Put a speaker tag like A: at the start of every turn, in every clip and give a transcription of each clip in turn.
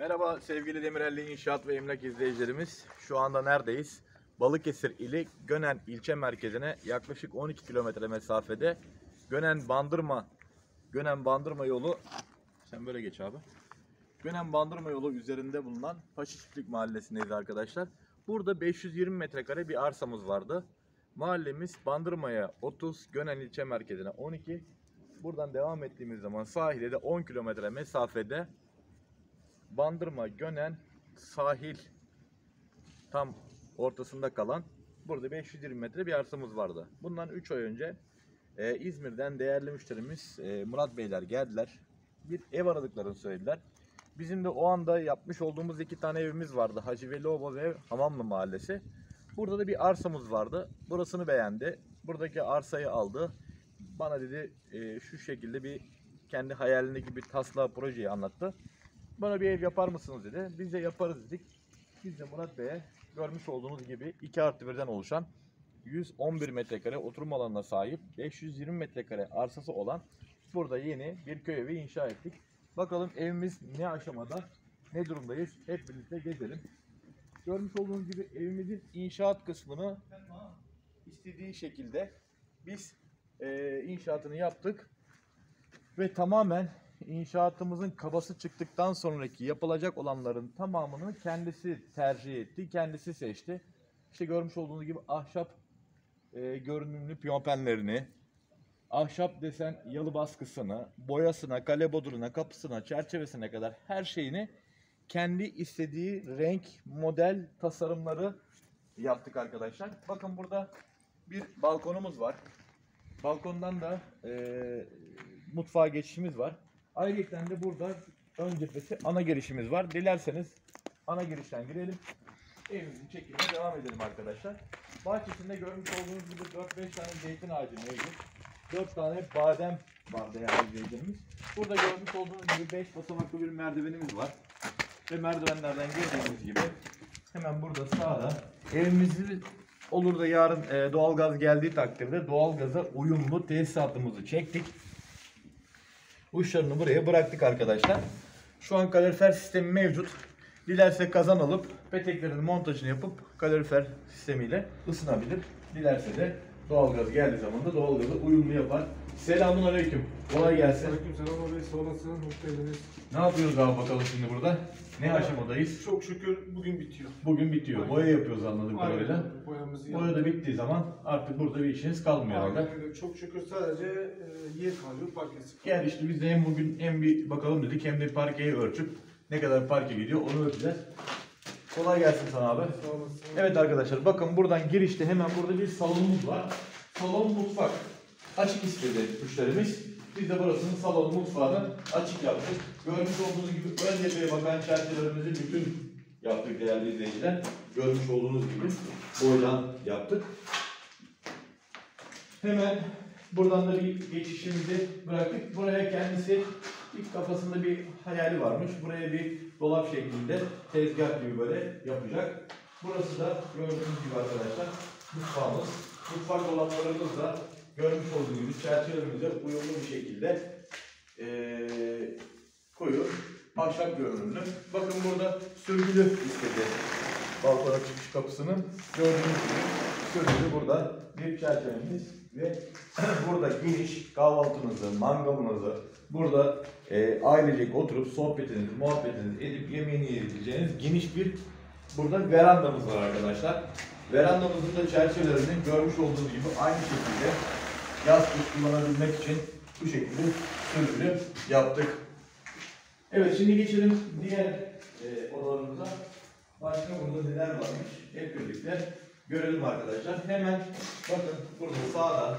A: Merhaba sevgili Demirelli İnşaat ve Emlak izleyicilerimiz. Şu anda neredeyiz? Balıkesir ili Gönen ilçe merkezine yaklaşık 12 kilometre mesafede Gönen-Bandırma yolu, sen böyle geç abi. Gönen-Bandırma yolu üzerinde bulunan Paşa Çiftlik Mahallesi'ndeyiz arkadaşlar. Burada 520 metrekare bir arsamız vardı. Mahallemiz Bandırma'ya 30, Gönen ilçe merkezine 12. Buradan devam ettiğimiz zaman sahile de 10 kilometre mesafede Bandırma, Gönen sahil tam ortasında kalan burada 520 metre bir arsamız vardı. Bundan 3 ay önce İzmir'den değerli müşterimiz Murat Beyler geldiler. Bir ev aradıklarını söylediler. Bizim de o anda yapmış olduğumuz 2 tane evimiz vardı. Hacı Velioğlu ve Hamamlı Mahallesi. Burada da bir arsamız vardı. Burasını beğendi. Buradaki arsayı aldı. Bana dedi şu şekilde bir kendi hayalindeki bir taslağı projeyi anlattı. Bana bir ev yapar mısınız dedi. Biz de yaparız dedik. Biz de Murat Bey'e görmüş olduğunuz gibi 2+1'den oluşan 111 metrekare oturum alanına sahip 520 metrekare arsası olan burada yeni bir köy evi inşa ettik. Bakalım evimiz ne aşamada, ne durumdayız, hep birlikte gezelim. Görmüş olduğunuz gibi evimizin inşaat kısmını istediği şekilde biz inşaatını yaptık. Ve tamamen inşaatımızın kabası çıktıktan sonraki yapılacak olanların tamamını kendisi tercih etti, kendisi seçti. İşte görmüş olduğunuz gibi ahşap görünümlü piyonpenlerini, ahşap desen yalı baskısını, boyasına, kale boduruna, kapısına, çerçevesine kadar her şeyini kendi istediği renk, model, tasarımları yaptık arkadaşlar. Bakın burada bir balkonumuz var. Balkondan da mutfağa geçişimiz var. Ayrıca de burada ön cephesi ana girişimiz var. Dilerseniz ana girişten girelim. Evimizin çekimine devam edelim arkadaşlar. Bahçesinde görmüş olduğunuz gibi 4-5 tane zeytin ağacı mevcut. 4 tane badem var değerli izleyicilerimiz. Burada görmüş olduğunuz gibi 5 basamaklı bir merdivenimiz var. Ve merdivenlerden girdiğimiz gibi hemen burada sağda evimizi olur da yarın doğalgaz geldiği takdirde doğalgaza uyumlu tesisatımızı çektik. Uçlarını buraya bıraktık arkadaşlar. Şu an kalorifer sistemi mevcut. Dilerse kazan alıp peteklerin montajını yapıp kalorifer sistemiyle ısınabilir. Dilerse de doğalgaz geldiği zaman da doğalgaza uyumlu yapar. Selamun aleyküm. Kolay gelsin.
B: Aleykümselam abi, sağ olasın, hoş geldiniz.
A: Ne yapıyoruz abi bakalım şimdi burada? Ne aşamadayız?
B: Çok şükür bugün bitiyor.
A: Bugün bitiyor.
B: Aynen.
A: Boya yapıyoruz anladığım kadarıyla.
B: Boyamızı
A: Boya da bittiği zaman artık burada bir işiniz kalmıyor herhalde.
B: Aynen öyle. Çok şükür sadece yer kalıyor, parkesi.
A: Gel işte biz de hem bugün hem bir bakalım dedik hem de parkeyi ölçüp ne kadar parke gidiyor onu ölçeceğiz. Kolay gelsin sana abi.
B: Sağ olasın.
A: Evet arkadaşlar bakın buradan girişte hemen burada bir salonumuz var. Salon mutfak. Açık istedi müşterimiz. Biz de burasının salon mutfağını açık yaptık. Görmüş olduğunuz gibi ön cepheye bakan çerçevelerimizi bütün yaptık değerli izleyiciler. Görmüş olduğunuz gibi boydan yaptık. Hemen buradan da bir geçişimizi bıraktık. Buraya kendisi ilk kafasında bir hayali varmış. Buraya bir dolap şeklinde tezgah gibi böyle yapacak. Burası da gördüğünüz gibi arkadaşlar mutfağımız. Mutfak dolaplarımız da görmüş olduğunuz gibi çerçevelerimize uyumlu bir şekilde koyu ahşap görünümlü. Bakın burada sürgülü istedi balkona çıkış kapısının. Gördüğünüz gibi sürgülü burada bir çerçevemiz ve burada geniş kahvaltınızı, mangalınızı, burada ailecek oturup sohbetinizi, muhabbetinizi edip yemeğini yiyebileceğiniz geniş bir burada verandamız var arkadaşlar. Verandamızın da çerçevelerinin görmüş olduğunuz gibi aynı şekilde yaz kış kullanabilmek için bu şekilde sürgülü yaptık. Evet şimdi geçelim diğer odalarımıza. Başka burada neler varmış hep birlikte görelim arkadaşlar. Hemen bakın burada sağda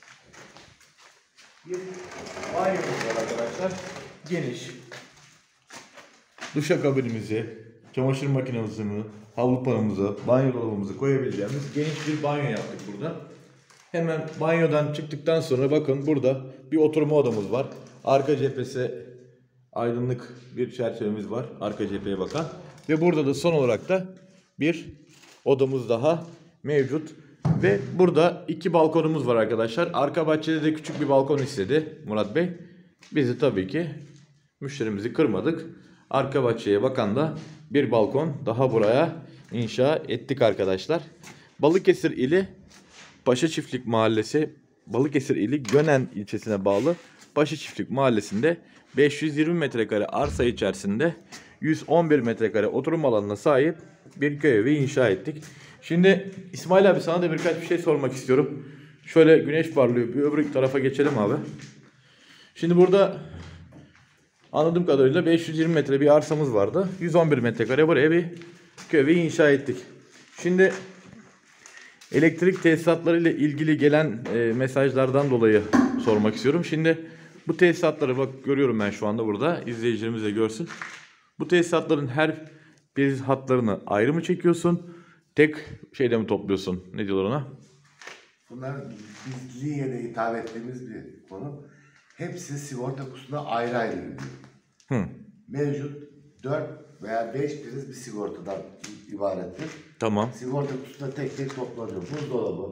A: bir banyomuz var arkadaşlar. Geniş. Duşakabinimizi, çamaşır makinemizi, havlu panımızı, banyo dolabımızı koyabileceğimiz geniş bir banyo yaptık burada. Hemen banyodan çıktıktan sonra bakın burada bir oturma odamız var. Arka cephesi aydınlık bir çerçevemiz var. Arka cepheye bakan. Ve burada da son olarak da bir odamız daha mevcut. Ve burada 2 balkonumuz var arkadaşlar. Arka bahçede de küçük bir balkon istedi Murat Bey. Biz de tabii ki müşterimizi kırmadık. arka bahçeye bakan da bir balkon daha buraya inşa ettik arkadaşlar. Balıkesir ili Paşa Çiftlik Mahallesi, Balıkesir ili Gönen ilçesine bağlı Paşa Çiftlik Mahallesi'nde 520 metrekare arsa içerisinde 111 metrekare oturum alanına sahip bir köy evi inşa ettik. Şimdi İsmail abi sana da birkaç bir şey sormak istiyorum. Şöyle güneş parlıyor. Bir öbür tarafa geçelim abi. Şimdi burada anladığım kadarıyla 520 metre bir arsamız vardı. 111 metrekare buraya bir köy evi inşa ettik. Şimdi elektrik tesisatları ile ilgili gelen mesajlardan dolayı sormak istiyorum. Şimdi bu tesisatları bak görüyorum ben şu anda burada. İzleyicilerimiz de görsün. Bu tesisatların her bir hatlarını ayrı mı çekiyorsun? Tek şeyde mi topluyorsun? Ne diyorlar ona?
C: Bunlar biz Linye'de hitap ettiğimiz bir konu. Hepsi sigorta kutusuna ayrı ayrı gidiyor.
A: Hı.
C: Mevcut 4 veya 5 priz bir sigortadan ibarettir.
A: Tamam.
C: Sigorta kutusuna tek tek toplanıyor. Buzdolabı,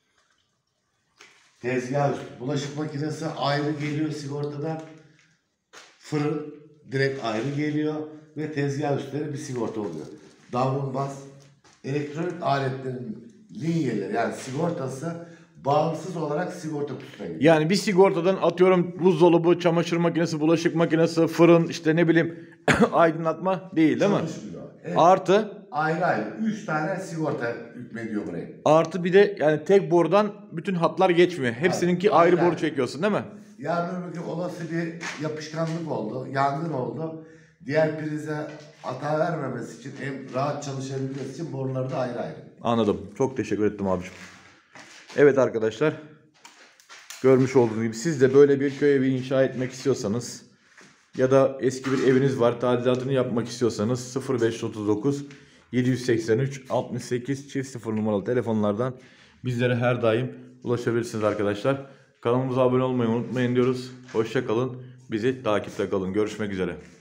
C: tezgah üstü, bulaşık makinesi ayrı geliyor sigortadan. Fırın direkt ayrı geliyor ve tezgah üstleri bir sigorta oluyor. Davlumbaz, elektronik aletlerin linyeleri yani sigortası bağımsız olarak sigorta kutusuna giriyor.
A: Yani bir sigortadan atıyorum buzdolabı, çamaşır makinesi, bulaşık makinesi, fırın işte ne bileyim aydınlatma değil mi?
C: Çalışmıyor. Evet.
A: Artı
C: Ayrı ayrı 3 tane sigorta hükmediyor buraya.
A: Artı bir de yani tek borudan bütün hatlar geçmiyor. Hepsininki
C: Aynen.
A: ayrı boru çekiyorsun değil mi?
C: Yarın öbür gün olası bir yapışkanlık oldu, yangın oldu. Diğer prize hata vermemesi için, hem rahat çalışabilmesi için boruları da ayrı ayrı.
A: Anladım. Çok teşekkür ettim abiciğim. Evet arkadaşlar. Görmüş olduğunuz gibi siz de böyle bir köy evi inşa etmek istiyorsanız ya da eski bir eviniz var tadilatını yapmak istiyorsanız 0539 783 68 0 numaralı telefonlardan bizlere her daim ulaşabilirsiniz arkadaşlar. Kanalımıza abone olmayı unutmayın diyoruz. Hoşça kalın. Bizi takipte kalın. Görüşmek üzere.